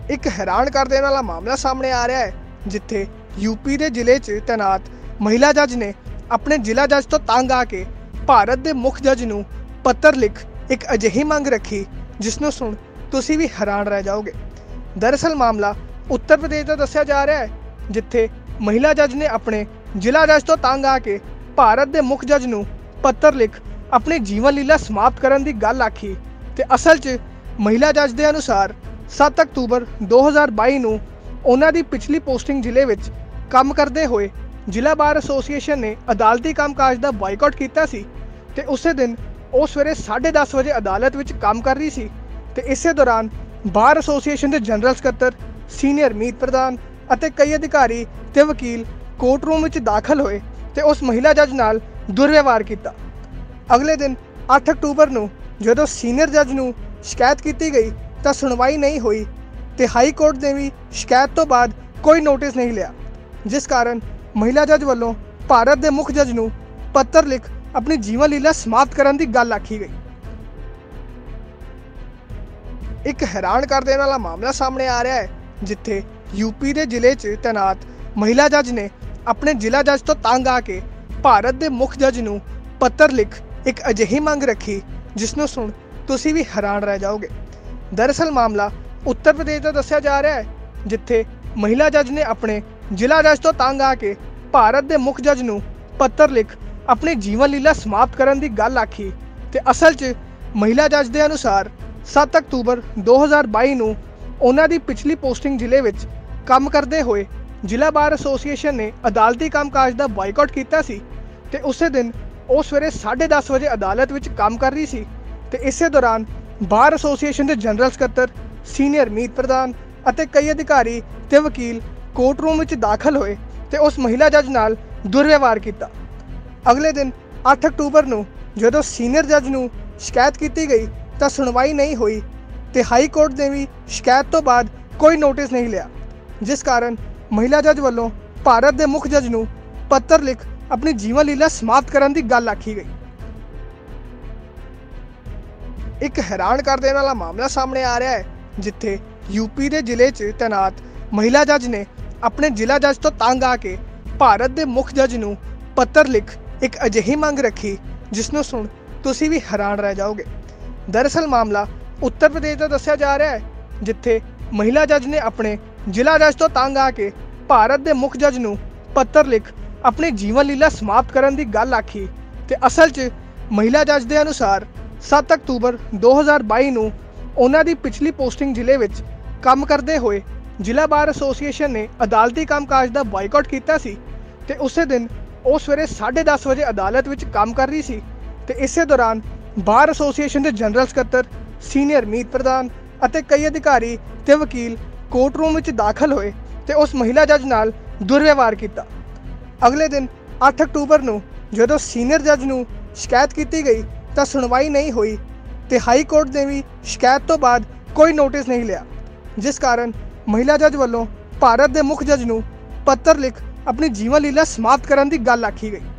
ਇੱਕ ਹੈਰਾਨ ਕਰ ਦੇਣ ਵਾਲਾ ਮਾਮਲਾ ਸਾਹਮਣੇ ਆ ਰਿਹਾ ਹੈ, ਜਿੱਥੇ यूपी ਦੇ ਜ਼ਿਲ੍ਹੇ 'ਚ ਤੈਨਾਤ ਮਹਿਲਾ ਜੱਜ ਨੇ ਆਪਣੇ ਜ਼ਿਲ੍ਹਾ ਜੱਜ ਤੋਂ ਤੰਗ ਆ ਕੇ ਭਾਰਤ ਦੇ ਮੁੱਖ ਜੱਜ ਨੂੰ ਪੱਤਰ ਲਿਖ ਇੱਕ ਅਜਿਹੀ ਮੰਗ ਰੱਖੀ ਜਿਸ ਨੂੰ ਸੁਣ ਤੁਸੀਂ ਵੀ ਹੈਰਾਨ ਰਹਿ ਜਾਓਗੇ। ਦਰਅਸਲ ਮਾਮਲਾ ਉੱਤਰ ਪ੍ਰਦੇਸ਼ ਦਾ ਦੱਸਿਆ ਜਾ ਰਿਹਾ ਹੈ, ਜਿੱਥੇ ਮਹਿਲਾ ਜੱਜ ਨੇ ਆਪਣੇ ਜ਼ਿਲ੍ਹਾ ਜੱਜ ਤੋਂ ਤੰਗ ਆ ਕੇ ਭਾਰਤ ਦੇ ਮੁੱਖ ਜੱਜ ਨੂੰ ਪੱਤਰ ਲਿਖ ਆਪਣੀ ਜੀਵਨ ਲੀਲਾ ਸਮਾਪਤ ਕਰਨ ਦੀ ਗੱਲ ਆਖੀ ਤੇ ਅਸਲ 'ਚ ਮਹਿਲਾ ਜੱਜ ਦੇ ਅਨੁਸਾਰ 7 ਅਕਤੂਬਰ 2022 ਨੂੰ ਉਹਨਾਂ ਦੀ ਪਿਛਲੀ ਪੋਸਟਿੰਗ ਜ਼ਿਲ੍ਹੇ ਵਿੱਚ ਕੰਮ ਕਰਦੇ ਹੋਏ ਜ਼ਿਲ੍ਹਾ ਬਾਰ ਐਸੋਸੀਏਸ਼ਨ ਨੇ ਅਦਾਲਤੀ ਕੰਮਕਾਜ ਦਾ ਬਾਈਕਾਟ ਕੀਤਾ ਸੀ ਤੇ ਉਸੇ ਦਿਨ ਉਹ ਸਵੇਰੇ 10:30 ਵਜੇ ਅਦਾਲਤ ਵਿੱਚ ਕੰਮ ਕਰ ਰਹੀ ਸੀ ਤੇ ਇਸੇ ਦੌਰਾਨ ਬਾਰ ਐਸੋਸੀਏਸ਼ਨ ਦੇ ਜਨਰਲ ਸਕੱਤਰ, ਸੀਨੀਅਰ ਮੀਤ ਪ੍ਰਧਾਨ ਅਤੇ ਕਈ ਅਧਿਕਾਰੀ ਤੇ ਵਕੀਲ ਕੋਰਟ ਰੂਮ ਵਿੱਚ ਦਾਖਲ ਹੋਏ ਤੇ ਉਸ ਮਹਿਲਾ ਜੱਜ ਨਾਲ ਦੁਰਵਿਵਹਾਰ ਕੀਤਾ। ਅਗਲੇ ਦਿਨ 8 ਅਕਤੂਬਰ ਨੂੰ ਜਦੋਂ ਸੀਨੀਅਰ ਜੱਜ ਨੂੰ ਸ਼ਿਕਾਇਤ ਕੀਤੀ ਗਈ ਤਾਂ ਸੁਣਵਾਈ ਨਹੀਂ ਹੋਈ ਤੇ ਹਾਈ ਕੋਰਟ ਨੇ ਵੀ ਸ਼ਿਕਾਇਤ ਤੋਂ ਬਾਅਦ ਕੋਈ ਨੋਟਿਸ ਨਹੀਂ ਲਿਆ, ਜਿਸ ਕਾਰਨ ਮਹਿਲਾ ਜੱਜ ਵੱਲੋਂ ਭਾਰਤ ਦੇ ਮੁੱਖ ਜੱਜ ਨੂੰ ਪੱਤਰ ਲਿਖ ਆਪਣੀ ਜੀਵਨ ਲੀਲਾ ਸਮਾਪਤ ਕਰਨ ਦੀ ਗੱਲ ਆਖੀ ਗਈ। ਇੱਕ ਹੈਰਾਨ ਕਰ ਦੇਣ ਵਾਲਾ ਮਾਮਲਾ ਸਾਹਮਣੇ ਆ ਰਿਹਾ ਹੈ, ਜਿੱਥੇ यूपी ਦੇ ਜ਼ਿਲ੍ਹੇ 'ਚ ਤੈਨਾਤ ਮਹਿਲਾ ਜੱਜ ਨੇ ਆਪਣੇ ਜ਼ਿਲ੍ਹਾ ਜੱਜ ਤੋਂ ਤੰਗ ਆ ਕੇ ਭਾਰਤ ਦੇ ਮੁੱਖ ਜੱਜ ਨੂੰ ਪੱਤਰ ਲਿਖ ਇੱਕ ਅਜਿਹੀ ਮੰਗ ਰੱਖੀ ਜਿਸ ਨੂੰ ਸੁਣ ਤੁਸੀਂ ਵੀ ਹੈਰਾਨ ਰਹਿ ਜਾਓਗੇ। ਦਰਅਸਲ ਮਾਮਲਾ ਉੱਤਰ ਪ੍ਰਦੇਸ਼ ਦਾ ਦੱਸਿਆ ਜਾ ਰਿਹਾ ਹੈ, ਜਿੱਥੇ ਮਹਿਲਾ ਜੱਜ ਨੇ ਆਪਣੇ ਜ਼ਿਲ੍ਹਾ ਜੱਜ ਤੋਂ ਤੰਗ ਆ ਕੇ ਭਾਰਤ ਦੇ ਮੁੱਖ ਜੱਜ ਨੂੰ ਪੱਤਰ ਲਿਖ ਆਪਣੀ ਜੀਵਨ ਲੀਲਾ ਸਮਾਪਤ ਕਰਨ ਦੀ ਗੱਲ ਆਖੀ ਤੇ ਅਸਲ 'ਚ ਮਹਿਲਾ ਜੱਜ ਦੇ ਅਨੁਸਾਰ 7 ਅਕਤੂਬਰ 2022 ਨੂੰ ਉਹਨਾਂ ਦੀ ਪਿਛਲੀ ਪੋਸਟਿੰਗ ਜ਼ਿਲ੍ਹੇ ਵਿੱਚ ਕੰਮ ਕਰਦੇ ਹੋਏ ਜ਼ਿਲ੍ਹਾ ਬਾਰ ਐਸੋਸੀਏਸ਼ਨ ਨੇ ਅਦਾਲਤੀ ਕੰਮਕਾਜ ਦਾ ਬਾਈਕਾਟ ਕੀਤਾ ਸੀ ਤੇ ਉਸੇ ਦਿਨ ਉਹ ਸਵੇਰੇ 10:30 ਵਜੇ ਅਦਾਲਤ ਵਿੱਚ ਕੰਮ ਕਰ ਰਹੀ ਸੀ ਤੇ ਇਸੇ ਦੌਰਾਨ ਬਾਰ ਐਸੋਸੀਏਸ਼ਨ ਦੇ ਜਨਰਲ ਸਕੱਤਰ, ਸੀਨੀਅਰ ਮੀਤ ਪ੍ਰਧਾਨ ਅਤੇ ਕਈ ਅਧਿਕਾਰੀ ਤੇ ਵਕੀਲ ਕੋਰਟ ਰੂਮ ਵਿੱਚ ਦਾਖਲ ਹੋਏ ਤੇ ਉਸ ਮਹਿਲਾ ਜੱਜ ਨਾਲ ਦੁਰਵਿਵਹਾਰ ਕੀਤਾ। ਅਗਲੇ ਦਿਨ 8 ਅਕਤੂਬਰ ਨੂੰ ਜਦੋਂ ਸੀਨੀਅਰ ਜੱਜ ਨੂੰ ਸ਼ਿਕਾਇਤ ਕੀਤੀ ਗਈ ਤਾਂ ਸੁਣਵਾਈ ਨਹੀਂ ਹੋਈ ਤੇ ਹਾਈ ਕੋਰਟ ਨੇ ਵੀ ਸ਼ਿਕਾਇਤ ਤੋਂ ਬਾਅਦ ਕੋਈ ਨੋਟਿਸ ਨਹੀਂ ਲਿਆ, ਜਿਸ ਕਾਰਨ ਮਹਿਲਾ ਜੱਜ ਵੱਲੋਂ ਭਾਰਤ ਦੇ ਮੁੱਖ ਜੱਜ ਨੂੰ ਪੱਤਰ ਲਿਖ ਆਪਣੀ ਜੀਵਨ ਲੀਲਾ ਸਮਾਪਤ ਕਰਨ ਦੀ ਗੱਲ ਆਖੀ ਗਈ। ਇੱਕ ਹੈਰਾਨ ਕਰ ਦੇਣ ਵਾਲਾ ਮਾਮਲਾ ਸਾਹਮਣੇ ਆ ਰਿਹਾ ਹੈ, ਜਿੱਥੇ यूपी ਦੇ ਜ਼ਿਲ੍ਹੇ 'ਚ ਤੈਨਾਤ ਮਹਿਲਾ ਜੱਜ ਨੇ ਆਪਣੇ ਜ਼ਿਲ੍ਹਾ ਜੱਜ ਤੋਂ ਤੰਗ ਆ ਕੇ ਭਾਰਤ ਦੇ ਮੁੱਖ ਜੱਜ ਨੂੰ ਪੱਤਰ ਲਿਖ ਇੱਕ ਅਜਿਹੀ ਮੰਗ ਰੱਖੀ ਜਿਸ ਨੂੰ ਸੁਣ ਤੁਸੀਂ ਵੀ ਹੈਰਾਨ ਰਹਿ ਜਾਓਗੇ। ਦਰਅਸਲ ਮਾਮਲਾ ਉੱਤਰ ਪ੍ਰਦੇਸ਼ ਦਾ ਦੱਸਿਆ ਜਾ ਰਿਹਾ ਹੈ, ਜਿੱਥੇ ਮਹਿਲਾ ਜੱਜ ਨੇ ਆਪਣੇ ਜ਼ਿਲ੍ਹਾ ਜੱਜ ਤੋਂ ਤੰਗ ਆ ਕੇ ਭਾਰਤ ਦੇ ਮੁੱਖ ਜੱਜ ਨੂੰ ਪੱਤਰ ਲਿਖ ਆਪਣੀ ਜੀਵਨ ਲੀਲਾ ਸਮਾਪਤ ਕਰਨ ਦੀ ਗੱਲ ਆਖੀ ਤੇ ਅਸਲ 'ਚ ਮਹਿਲਾ ਜੱਜ ਦੇ ਅਨੁਸਾਰ 7 ਅਕਤੂਬਰ 2022 ਨੂੰ ਉਹਨਾਂ ਦੀ ਪਿਛਲੀ ਪੋਸਟਿੰਗ ਜ਼ਿਲ੍ਹੇ ਵਿੱਚ ਕੰਮ ਕਰਦੇ ਹੋਏ ਜ਼ਿਲ੍ਹਾ ਬਾਰ ਐਸੋਸੀਏਸ਼ਨ ਨੇ ਅਦਾਲਤੀ ਕੰਮਕਾਜ ਦਾ ਬਾਈਕਾਟ ਕੀਤਾ ਸੀ ਤੇ ਉਸੇ ਦਿਨ ਉਹ ਸਵੇਰੇ 10:30 ਵਜੇ ਅਦਾਲਤ ਵਿੱਚ ਕੰਮ ਕਰ ਰਹੀ ਸੀ ਤੇ ਇਸੇ ਦੌਰਾਨ ਬਾਰ ਐਸੋਸੀਏਸ਼ਨ ਦੇ ਜਨਰਲ ਸਕੱਤਰ, ਸੀਨੀਅਰ ਮੀਤ ਪ੍ਰਧਾਨ ਅਤੇ ਕਈ ਅਧਿਕਾਰੀ ਤੇ ਵਕੀਲ ਕੋਰਟ ਰੂਮ ਵਿੱਚ ਦਾਖਲ ਹੋਏ ਤੇ ਉਸ ਮਹਿਲਾ ਜੱਜ ਨਾਲ ਦੁਰਵਿਵਹਾਰ ਕੀਤਾ। ਅਗਲੇ ਦਿਨ 8 ਅਕਤੂਬਰ ਨੂੰ ਜਦੋਂ ਸੀਨੀਅਰ ਜੱਜ ਨੂੰ ਸ਼ਿਕਾਇਤ ਕੀਤੀ ਗਈ ਤਾਂ ਸੁਣਵਾਈ ਨਹੀਂ ਹੋਈ ਤੇ ਹਾਈ ਕੋਰਟ ਨੇ ਵੀ ਸ਼ਿਕਾਇਤ ਤੋਂ ਬਾਅਦ ਕੋਈ ਨੋਟਿਸ ਨਹੀਂ ਲਿਆ, ਜਿਸ ਕਾਰਨ ਮਹਿਲਾ ਜੱਜ ਵੱਲੋਂ ਭਾਰਤ ਦੇ ਮੁੱਖ ਜੱਜ ਨੂੰ ਪੱਤਰ ਲਿਖ ਆਪਣੀ ਜੀਵਨ ਲੀਲਾ ਸਮਾਪਤ ਕਰਨ ਦੀ ਗੱਲ ਆਖੀ ਗਈ।